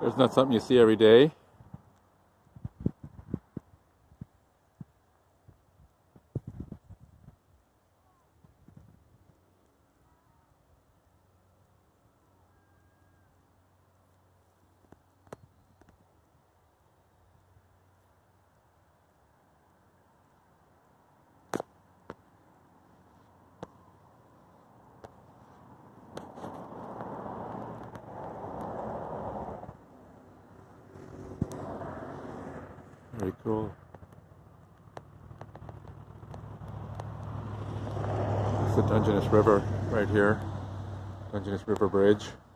That's not something you see every day. Very cool. It's the Dungeness River right here. Dungeness River Bridge.